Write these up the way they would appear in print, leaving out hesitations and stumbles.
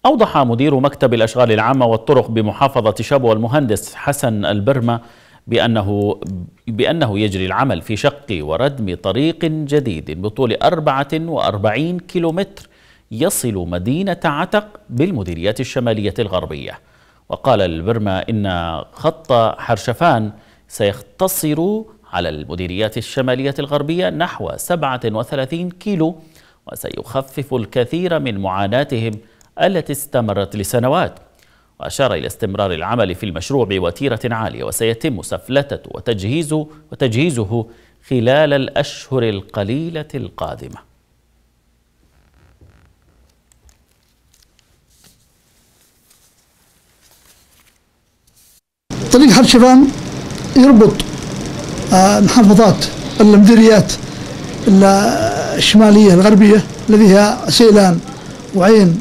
أوضح مدير مكتب الأشغال العامة والطرق بمحافظة شبوة المهندس حسن البرمة بأنه يجري العمل في شق وردم طريق جديد بطول 44 كيلومتر يصل مدينة عتق بالمديريات الشمالية الغربية. وقال البرمة إن خط حرشفان سيختصر على المديريات الشمالية الغربية نحو 37 كيلو، وسيخفف الكثير من معاناتهم التي استمرت لسنوات. وأشار إلى استمرار العمل في المشروع بوتيرة عالية، وسيتم سفلتة وتجهيزه خلال الأشهر القليلة القادمة. طريق حرشفان يربط محافظات المديريات الشمالية الغربية الذي هي سيلان وعين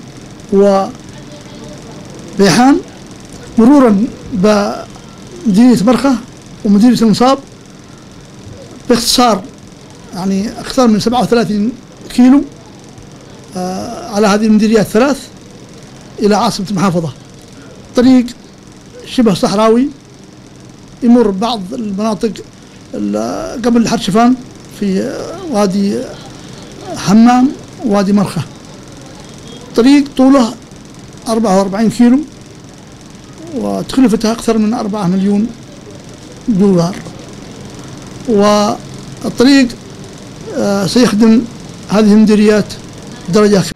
وبيحان، مرورا بمديرية مرخة ومديرية المصاب، باختصار يعني أكثر من 37 كيلو على هذه المديريات الثلاث إلى عاصمة المحافظة. طريق شبه صحراوي يمر بعض المناطق قبل حرشفان في وادي حمام ووادي مرخة. طريق طوله 44 كيلو وتكلفتها أكثر من 4 مليون دولار. والطريق سيخدم هذه المديريات بدرجة